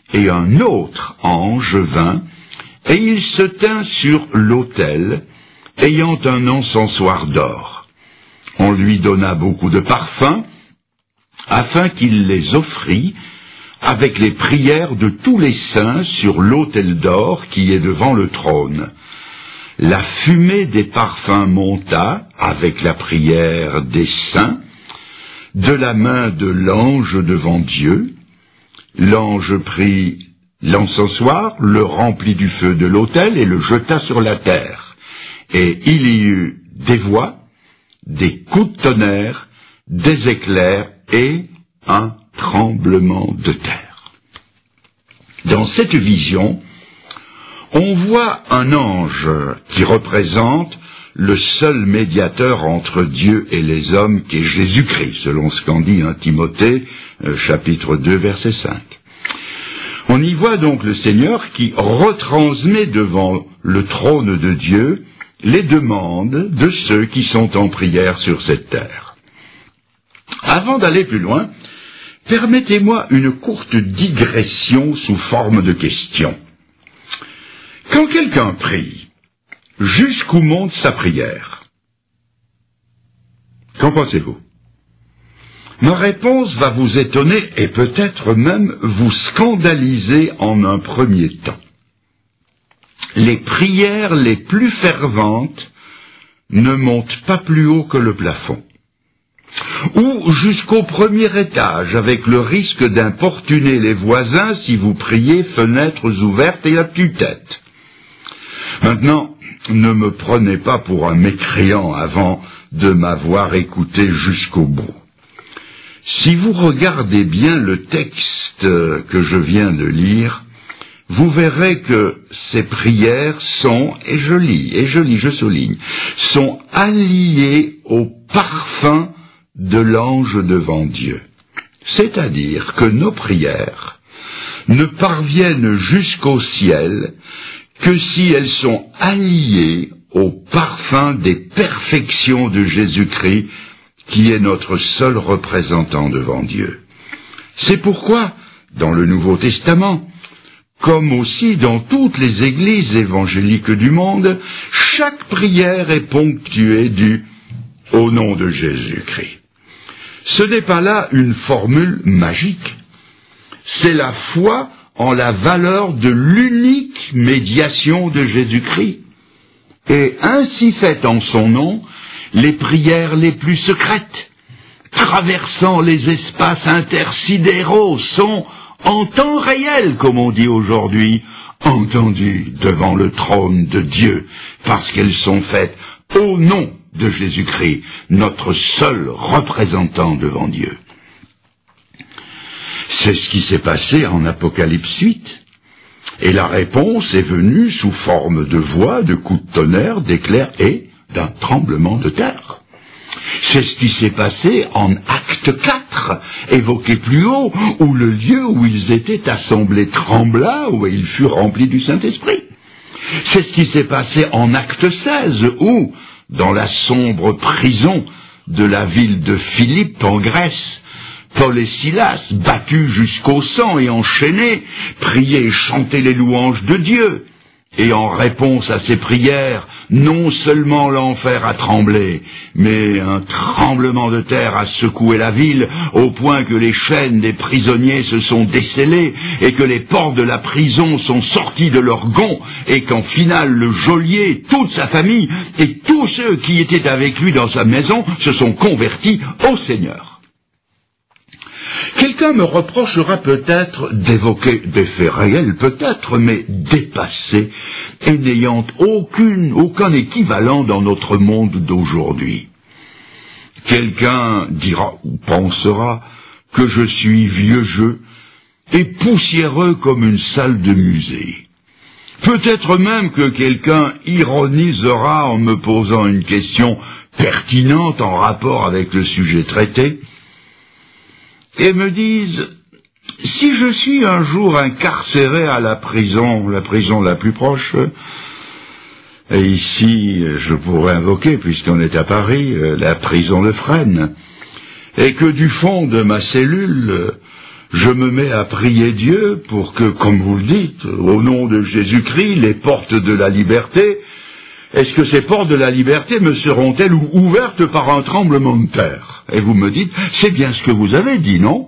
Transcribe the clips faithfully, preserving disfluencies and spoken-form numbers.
et un autre ange vint, et il se tint sur l'autel, ayant un encensoir d'or. On lui donna beaucoup de parfums, afin qu'il les offrît avec les prières de tous les saints sur l'autel d'or qui est devant le trône. La fumée des parfums monta, avec la prière des saints, de la main de l'ange devant Dieu. L'ange prit l'encensoir, le remplit du feu de l'autel et le jeta sur la terre. Et il y eut des voix, des coups de tonnerre, des éclairs et un tremblement de terre. Dans cette vision, on voit un ange qui représente le seul médiateur entre Dieu et les hommes, qui est Jésus-Christ, selon ce qu'en dit un Timothée, euh, chapitre deux, verset cinq. On y voit donc le Seigneur qui retransmet devant le trône de Dieu les demandes de ceux qui sont en prière sur cette terre. Avant d'aller plus loin, permettez-moi une courte digression sous forme de question. Quand quelqu'un prie, jusqu'où monte sa prière? Qu'en pensez-vous? Ma réponse va vous étonner et peut-être même vous scandaliser en un premier temps. Les prières les plus ferventes ne montent pas plus haut que le plafond, ou jusqu'au premier étage, avec le risque d'importuner les voisins si vous priez fenêtres ouvertes et à tue-tête. Maintenant, ne me prenez pas pour un mécréant avant de m'avoir écouté jusqu'au bout. Si vous regardez bien le texte que je viens de lire, vous verrez que ces prières sont, et je lis, et je lis, je souligne, sont alliées au parfum de l'ange devant Dieu. C'est-à-dire que nos prières ne parviennent jusqu'au ciel que si elles sont alliées au parfum des perfections de Jésus-Christ, qui est notre seul représentant devant Dieu. C'est pourquoi, dans le Nouveau Testament, comme aussi dans toutes les églises évangéliques du monde, chaque prière est ponctuée du « au nom de Jésus-Christ ». Ce n'est pas là une formule magique, c'est la foi en la valeur de l'unique médiation de Jésus-Christ. Et ainsi fait en son nom, les prières les plus secrètes, traversant les espaces intersidéraux, sont en temps réel, comme on dit aujourd'hui, entendues devant le trône de Dieu, parce qu'elles sont faites au nom de Jésus-Christ, notre seul représentant devant Dieu. C'est ce qui s'est passé en Apocalypse huit. Et la réponse est venue sous forme de voix, de coups de tonnerre, d'éclairs et d'un tremblement de terre. C'est ce qui s'est passé en Acte quatre, évoqué plus haut, où le lieu où ils étaient assemblés trembla, où ils furent remplis du Saint-Esprit. C'est ce qui s'est passé en Acte seize, où, dans la sombre prison de la ville de Philippe en Grèce, Paul et Silas, battus jusqu'au sang et enchaînés, priaient et chantaient les louanges de Dieu. Et en réponse à ces prières, non seulement l'enfer a tremblé, mais un tremblement de terre a secoué la ville, au point que les chaînes des prisonniers se sont descellées, et que les portes de la prison sont sorties de leurs gonds, et qu'en finale le geôlier, toute sa famille, et tous ceux qui étaient avec lui dans sa maison se sont convertis au Seigneur. Quelqu'un me reprochera peut-être d'évoquer des faits réels, peut-être, mais dépassés, et n'ayant aucune, aucun équivalent dans notre monde d'aujourd'hui. Quelqu'un dira ou pensera que je suis vieux jeu et poussiéreux comme une salle de musée. Peut-être même que quelqu'un ironisera en me posant une question pertinente en rapport avec le sujet traité, et me disent, si je suis un jour incarcéré à la prison, la prison la plus proche, et ici je pourrais invoquer, puisqu'on est à Paris, la prison de Fresnes, et que du fond de ma cellule, je me mets à prier Dieu pour que, comme vous le dites, au nom de Jésus-Christ, les portes de la liberté, est-ce que ces portes de la liberté me seront-elles ouvertes par un tremblement de terre? Et vous me dites, c'est bien ce que vous avez dit, non?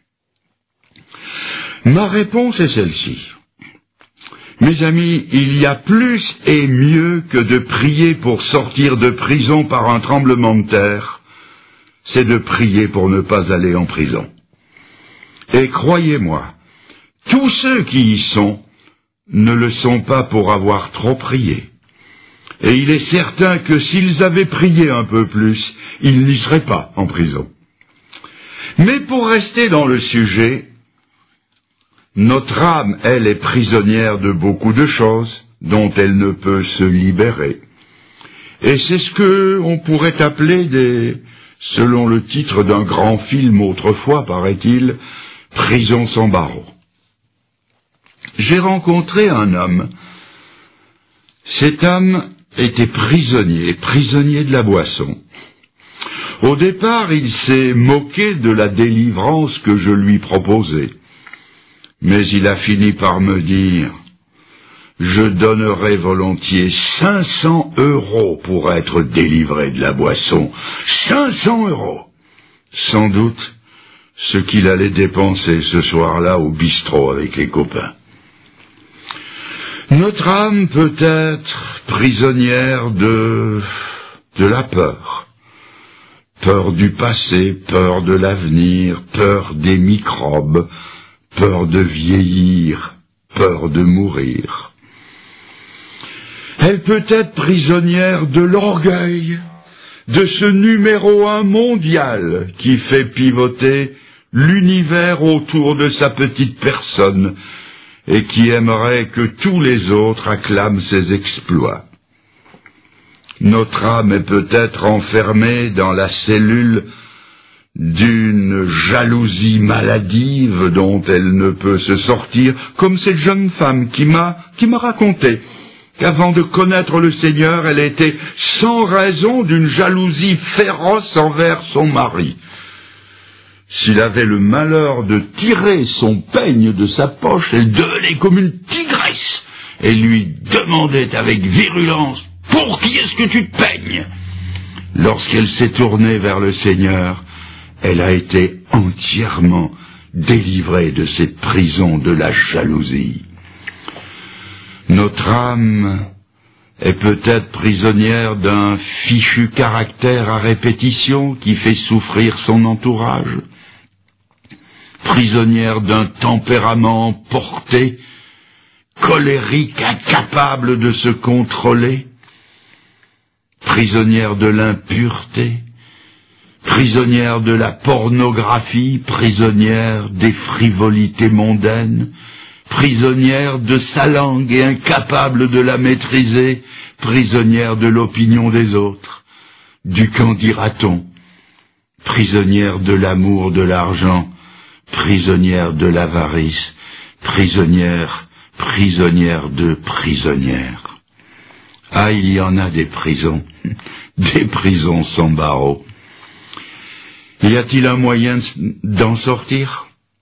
Ma réponse est celle-ci. Mes amis, il y a plus et mieux que de prier pour sortir de prison par un tremblement de terre, c'est de prier pour ne pas aller en prison. Et croyez-moi, tous ceux qui y sont ne le sont pas pour avoir trop prié. Et il est certain que s'ils avaient prié un peu plus, ils n'y seraient pas en prison. Mais pour rester dans le sujet, notre âme, elle, est prisonnière de beaucoup de choses dont elle ne peut se libérer. Et c'est ce que on pourrait appeler des, selon le titre d'un grand film autrefois, paraît-il, prison sans barreaux. J'ai rencontré un homme. Cet homme était prisonnier, prisonnier de la boisson. Au départ, il s'est moqué de la délivrance que je lui proposais. Mais il a fini par me dire, je donnerais volontiers cinq cents euros pour être délivré de la boisson. cinq cents euros! Sans doute ce qu'il allait dépenser ce soir-là au bistrot avec les copains. Notre âme peut être prisonnière de, de la peur. Peur du passé, peur de l'avenir, peur des microbes, peur de vieillir, peur de mourir. Elle peut être prisonnière de l'orgueil, de ce numéro un mondial qui fait pivoter l'univers autour de sa petite personne et qui aimerait que tous les autres acclament ses exploits. Notre âme est peut-être enfermée dans la cellule d'une jalousie maladive dont elle ne peut se sortir, comme cette jeune femme qui m'a qui m'a raconté qu'avant de connaître le Seigneur, elle était sans raison d'une jalousie féroce envers son mari. S'il avait le malheur de tirer son peigne de sa poche, elle devenait comme une tigresse et lui demandait avec virulence « Pour qui est-ce que tu te peignes ?» Lorsqu'elle s'est tournée vers le Seigneur, elle a été entièrement délivrée de cette prison de la jalousie. Notre âme est peut-être prisonnière d'un fichu caractère à répétition qui fait souffrir son entourage, prisonnière d'un tempérament emporté, colérique, incapable de se contrôler, prisonnière de l'impureté, prisonnière de la pornographie, prisonnière des frivolités mondaines, prisonnière de sa langue et incapable de la maîtriser, prisonnière de l'opinion des autres, du qu'en dira-t-on, prisonnière de l'amour de l'argent, prisonnière de l'avarice, prisonnière, prisonnière de prisonnière. Ah, il y en a des prisons, des prisons sans barreaux. Y a-t-il un moyen d'en sortir ?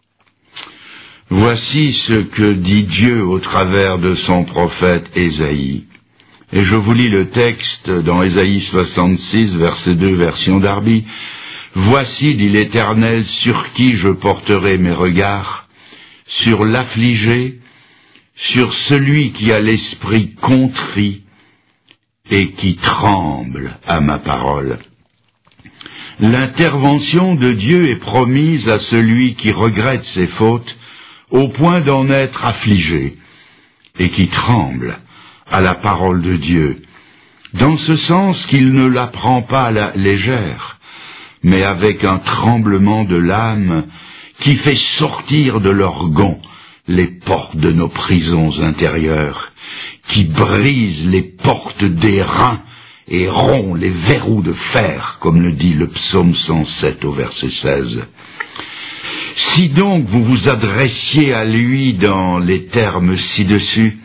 Voici ce que dit Dieu au travers de son prophète Ésaïe. Et je vous lis le texte dans Ésaïe soixante-six, verset deux, version Darby. « Voici, dit l'Éternel, sur qui je porterai mes regards, sur l'affligé, sur celui qui a l'esprit contrit et qui tremble à ma parole. » L'intervention de Dieu est promise à celui qui regrette ses fautes au point d'en être affligé et qui tremble à la parole de Dieu, dans ce sens qu'il ne la prend pas à la légère, mais avec un tremblement de l'âme qui fait sortir de leur gonds les portes de nos prisons intérieures, qui brise les portes des reins et rompt les verrous de fer, comme le dit le psaume cent sept au verset seize. Si donc vous vous adressiez à lui dans les termes ci-dessus,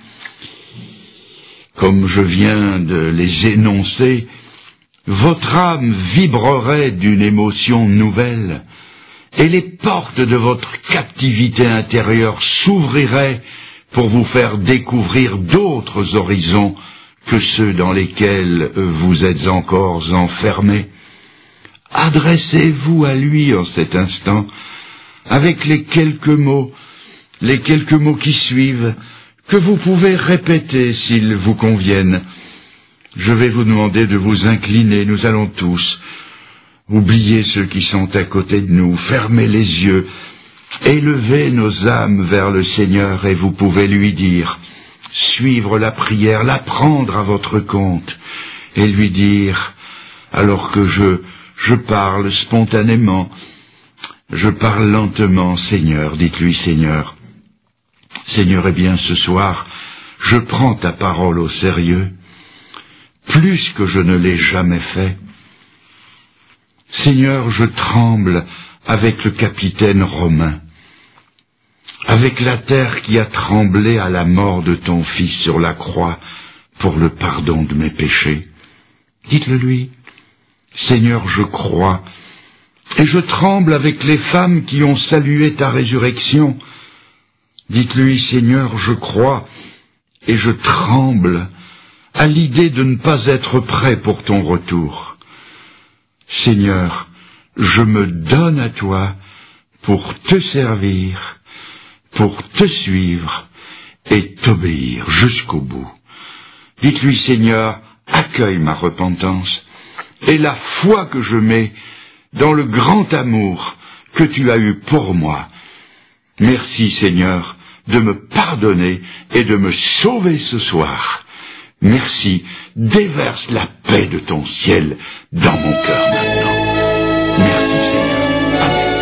comme je viens de les énoncer, votre âme vibrerait d'une émotion nouvelle, et les portes de votre captivité intérieure s'ouvriraient pour vous faire découvrir d'autres horizons que ceux dans lesquels vous êtes encore enfermés. Adressez-vous à lui en cet instant, avec les quelques mots, les quelques mots qui suivent, que vous pouvez répéter s'ils vous conviennent. Je vais vous demander de vous incliner, nous allons tous oublier ceux qui sont à côté de nous, fermer les yeux, élever nos âmes vers le Seigneur, et vous pouvez lui dire, suivre la prière, la prendre à votre compte, et lui dire, alors que je, je parle spontanément, je parle lentement, Seigneur, dites-lui, Seigneur, Seigneur, eh bien, ce soir, je prends ta parole au sérieux, plus que je ne l'ai jamais fait. Seigneur, je tremble avec le capitaine romain, avec la terre qui a tremblé à la mort de ton Fils sur la croix pour le pardon de mes péchés. Dites-le lui, Seigneur, je crois, et je tremble avec les femmes qui ont salué ta résurrection. Dites-lui, Seigneur, je crois, et je tremble à l'idée de ne pas être prêt pour ton retour. Seigneur, je me donne à toi pour te servir, pour te suivre et t'obéir jusqu'au bout. Dites-lui, Seigneur, accueille ma repentance et la foi que je mets dans le grand amour que tu as eu pour moi. Merci, Seigneur, de me pardonner et de me sauver ce soir. Merci, déverse la paix de ton ciel dans mon cœur maintenant. Merci, Seigneur. Amen.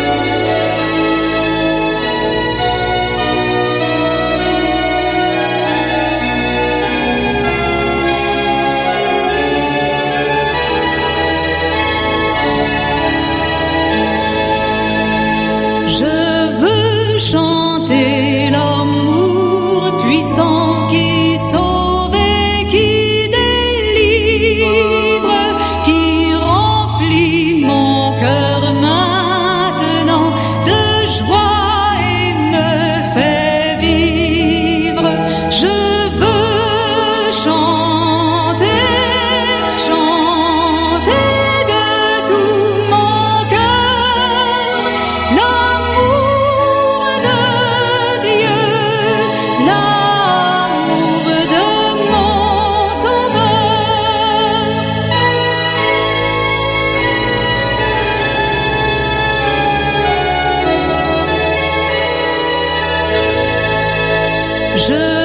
Je veux chanter l'amour puissant qui sauve et qui délivre, qui remplit mon cœur maintenant de joie et me fait vivre. Je veux chanter, chanter de tout mon cœur l'amour de Dieu, l'amour de mon Sauveur. Je